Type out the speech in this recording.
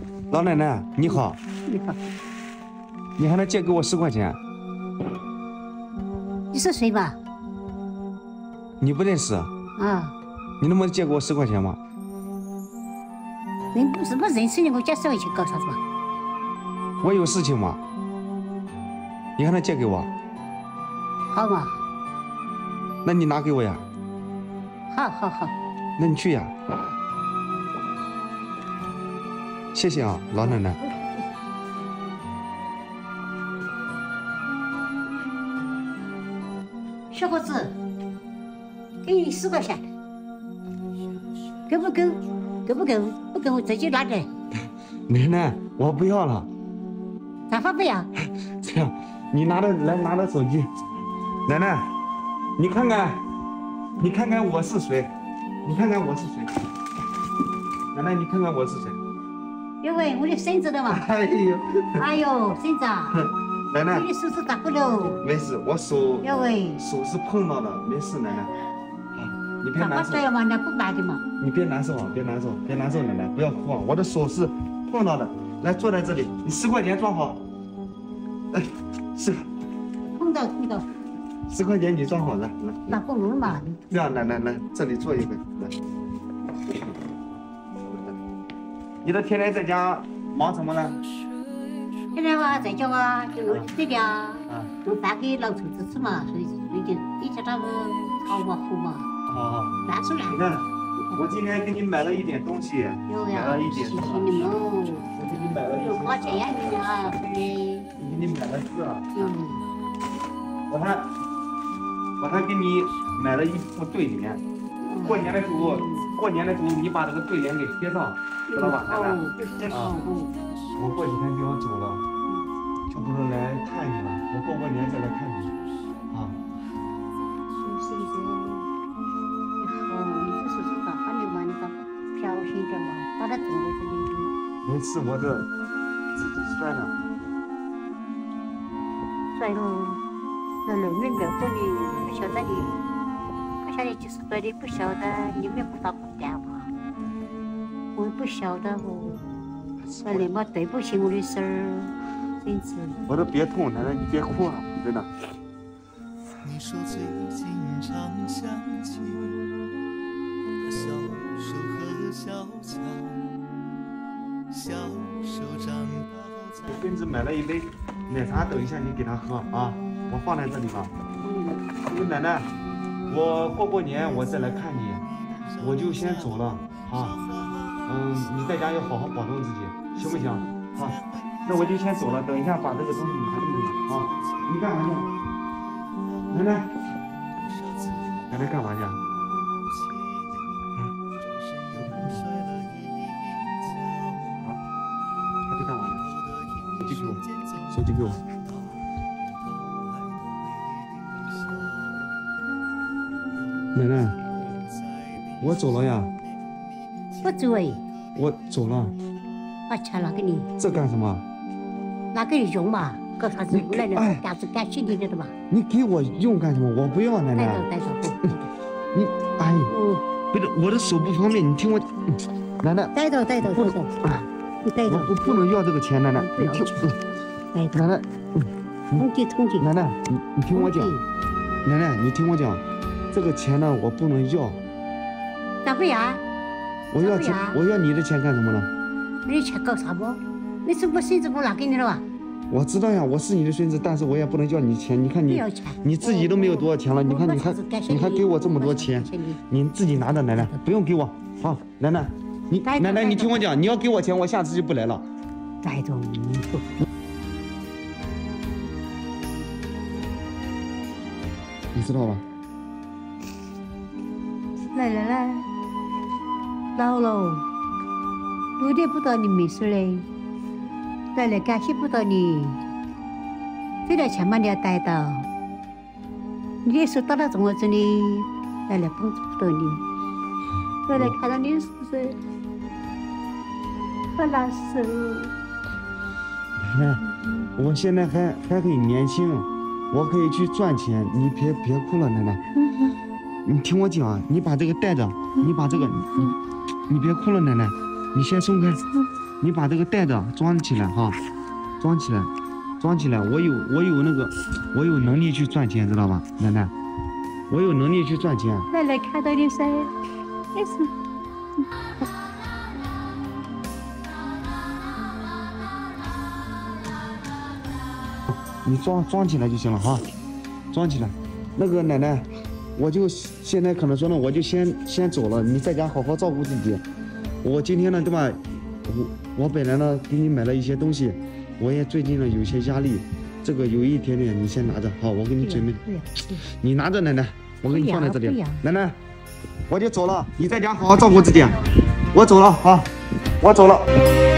老奶奶你好， 你好， 你还能借给我10块钱？ 你是谁吧？ 你不认识， 啊， 你能不能借给我10块钱吗？ 人不是不认识你，我借10块钱搞啥子嘛？ 我有事情嘛，你还能借给我？ 好嘛， 那你拿给我呀？ 好， 那你去呀。谢谢啊，老奶奶。 小伙子，给你10块钱，够不够？够不够？不够我自己拿来。 奶奶，我不要了。 咋法不要？ 这样，你拿着手机。奶奶，你看看我是谁？你看看我是谁？奶奶，你看看我是谁？ 因为我的孙子的嘛。 哎呦， 哎呦，孙子啊， 奶奶， 你的手指打不了。 没事，我手因为是碰到的，没事，奶奶。好，你别咋难受。 法这样嘛？那不办的嘛。 你别难受啊，别难受，奶奶，不要哭啊！我的手是碰到的。来，坐在这里，你10块钱装好。哎，是碰到 ，10块钱你装好来。 打不入嘛。 这样，来，这里坐一会，来。你这天天在家忙什么呢？ 现在嘛，在家啊，就弄点水的啊，做饭给老头子吃嘛，所以就以前那个炒嘛糊嘛， 好， 烂熟烂。 你看，我今天给你买了一点东西， 有呀，谢谢你们。 我给你买了有花钱呀你啊，对。 给你买了这， 嗯。 我还给你买了一副对联。过年的时候，你把这个对联给贴上，知道吧，奶奶？我过几天就要走了，就不能来看你了。我过年再来看你，啊。 是一个，好，你这是打扮的嘛？你咋不飘心点嘛？把它躲在这里。 没事，我这自己摔的。 摔了，那人没过你不晓得你，不晓得就是摔的，不晓得你们不打过电话，我不晓得我，那你嘛对不起我的事儿，孙子。 我都别痛，奶奶你别哭啊，真的。 你说最近常想起我的小手和小脚，小手长大后才。 给孙子买了一杯奶茶，等一下你给他喝啊，我放在这里吧。奶奶，我过年我再来看你，我就先走了啊。你在家要好好保重自己，行不行？啊，那我就先走了，等一下把这个东西拿进去啊。你干嘛去？奶奶干嘛去？好，他去干嘛去？手机给我。奶奶，我走了呀。 不走哎。 我走了。 把钱拿给你。 这干什么？ 拿给你用嘛，搞啥子来了？干子干心里的嘛。 你给我用干什么？我不要，奶奶。 带走。 你，哎，不是，我的手不方便，你听我，奶奶。 带走。你带走。 我不能要这个钱，奶奶。你听，奶奶。 通缉。 奶奶，你听我讲。奶奶，你听我讲，这个钱呢，我不能要。 咋不要？ 我要钱，我要你的钱干什么呢？ 你的钱搞啥不？你是我孙子不拿给你了吧？ 我知道呀，我是你的孙子，但是我也不能要你钱。你看你自己都没有多少钱了，你看你还给我这么多钱，你自己拿着，奶奶不用给我。好，奶奶，奶奶你听我讲，你要给我钱，我下次就不来了。 带走。 你知道吧？ 来，老了，有点不到你没事嘞。来，感谢不到你，这点钱嘛你要带到。你的手打到中我这里，来帮助不到你。来看到你是不是很难受？ 奶奶，我现在还很年轻。我可以去赚钱，你别哭了，奶奶。你听我讲，你把这个带着，你把这个，你别哭了，奶奶，你先松开。 你把这个袋子装起来哈，装起来，装起来。我有能力去赚钱，知道吧，奶奶？我有能力去赚钱。 奶奶看到你噻，也是。 你装起来就行了哈，装起来。那个奶奶，我就现在可能说呢，我就先走了，你在家好好照顾自己。我今天呢，对吧？我本来呢给你买了一些东西，我也最近呢有些压力，这个有一点点，你先拿着，好，我给你准备。你拿着，奶奶，我给你放在这里。奶奶，我就走了，你在家好好照顾自己。我走了，好，我走了。